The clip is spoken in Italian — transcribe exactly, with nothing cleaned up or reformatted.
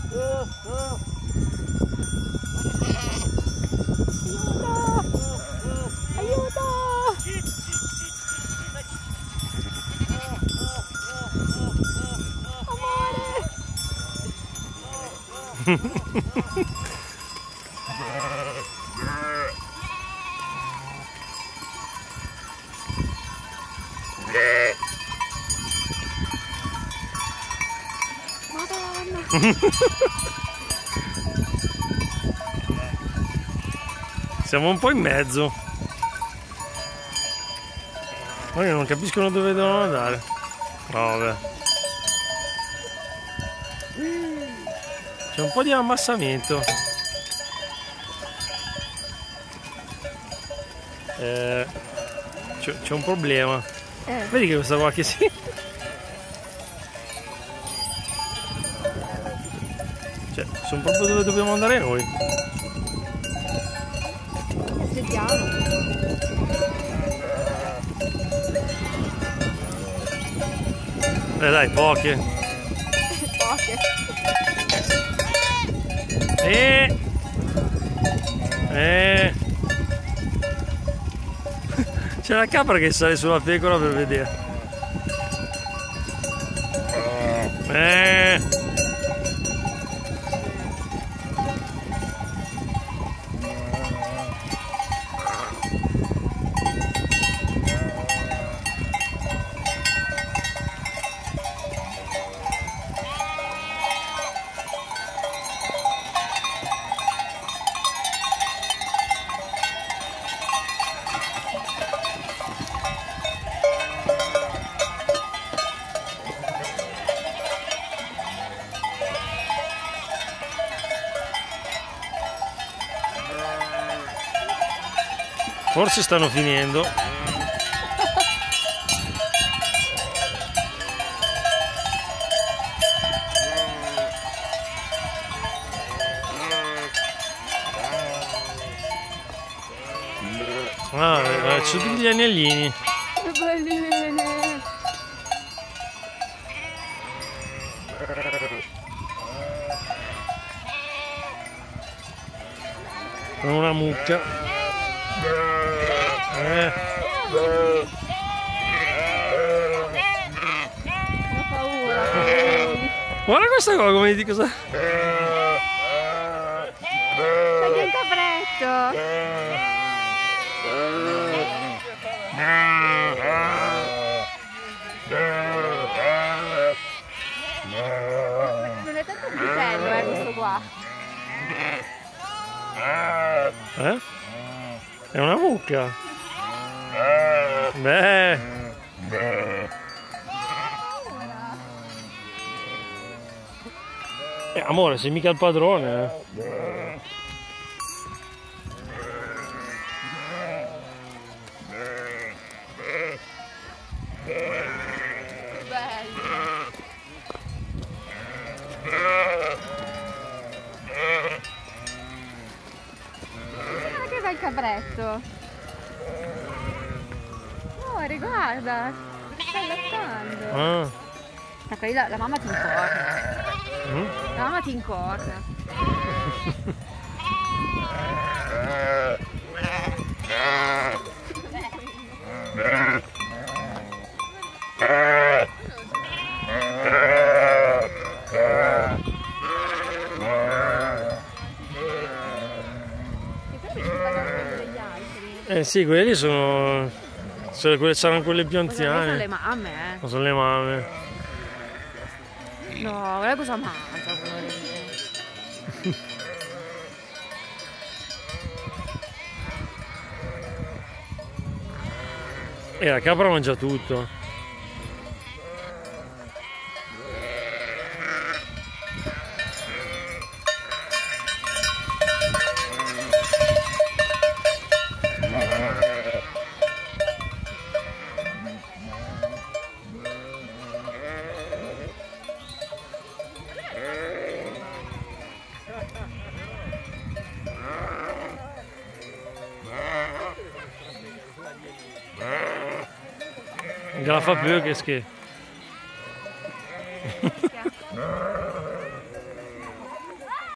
Aiuto! Madonna! Siamo un po' in mezzo. Ma io non capiscono dove devono andare. No, vabbè. C'è un po' di ammassamento. Eh, c'è un problema. Eh. Vedi che questa qua che si... Cioè, sono proprio dove dobbiamo andare noi. Aspettiamo. Eh dai, poche. Poche. Eh. Eh. C'è la capra che sale sulla pecora per vedere. Eh. Forse stanno finendo. Ah, c'è tutti gli agnellini. Che bellini! Con una mucca. Eh. Ho paura. Guarda questa qua come di cosa. C'è che un capretto. Non è tanto pisello, eh, questo qua. Eh? È una mucca. Beh. Eh, amore, sei mica il padrone, eh. Che bel capretto! Oh, guarda! Sta allattando! Ah. Ecco, lì la, la mamma ti incorna. Mm? La mamma ti incorna. Eh sì, quelli sono... Quelle saranno quelle più anziane. Sono le mamme, eh. Non sono le mamme. No, guarda cosa mangia quello lì. E la capra mangia tutto. Non la fa più, che schifo.